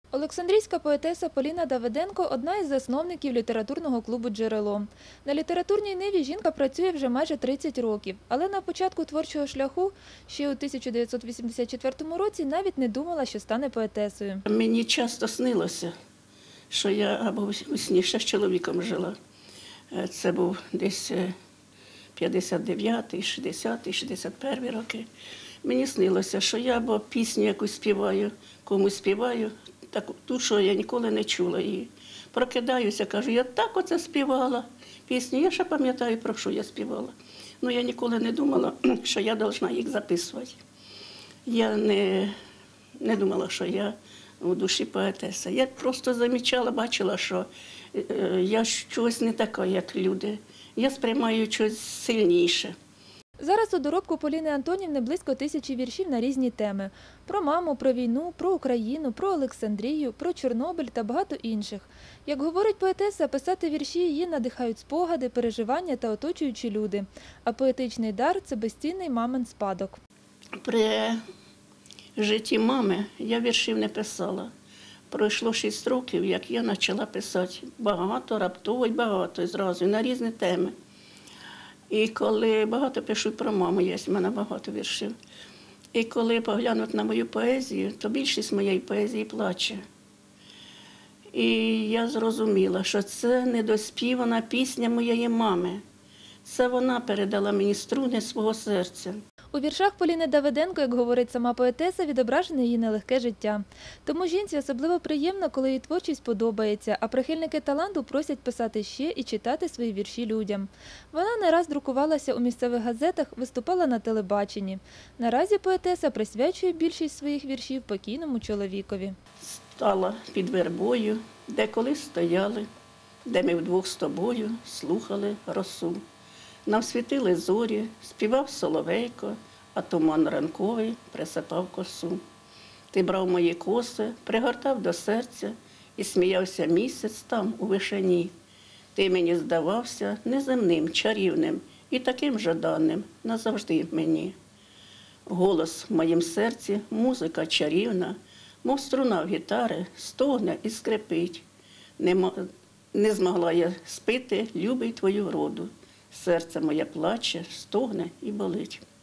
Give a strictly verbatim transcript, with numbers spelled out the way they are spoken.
Олександрійська поетеса Поліна Давиденко – одна із засновників літературного клубу «Джерело». На літературній ниві жінка працює вже майже тридцять років, але на початку творчого шляху ще у тисяча дев'ятсот вісімдесят четвертому році навіть не думала, що стане поетесою. Мені часто снилося, що я або у сні ще з чоловіком жила. Це був десь п'ятдесят дев'ятий, шістдесятий, шістдесят перший роки. Мені снилося, що я або пісню якусь співаю, комусь співаю, так, ту, що я ніколи не чула її. Прокидаюся, кажу, я так оце співала пісню, я ще пам'ятаю, про що я співала. Ну, я ніколи не думала, що я повинна їх записувати. Я не, не думала, що я у душі поетеса. Я просто замічала, бачила, що я щось не така, як люди. Я сприймаю щось сильніше. Зараз у доробку Поліни Антонівни близько тисячі віршів на різні теми. Про маму, про війну, про Україну, про Олександрію, про Чорнобиль та багато інших. Як говорить поетеса, писати вірші її надихають спогади, переживання та оточуючі люди. А поетичний дар – це безцінний мамин спадок. При житті мами я віршів не писала. Пройшло шість років, як я почала писати багато, раптово й багато, і зразу, на різні теми. І коли багато пишу про маму, є в мене багато віршів. І коли поглянуть на мою поезію, то більшість моєї поезії плаче. І я зрозуміла, що це недоспівана пісня моєї мами. Це вона передала мені струни свого серця. У віршах Поліни Давиденко, як говорить сама поетеса, відображене її нелегке життя. Тому жінці особливо приємно, коли її творчість подобається, а прихильники таланту просять писати ще і читати свої вірші людям. Вона не раз друкувалася у місцевих газетах, виступала на телебаченні. Наразі поетеса присвячує більшість своїх віршів покійному чоловікові. Стала під вербою, де колись стояли, де ми вдвох з тобою слухали росу. Нам світили зорі, співав соловейко, а туман ранковий присипав косу. Ти брав мої коси, пригортав до серця, і сміявся місяць там, у вишині. Ти мені здавався неземним, чарівним і таким жаданим назавжди мені. Голос в моїм серці, музика чарівна, мов струна в гітари, стогне і скрипить. Не, не змогла я спити, любий твою вроду. Серце моє плаче, стогне і болить.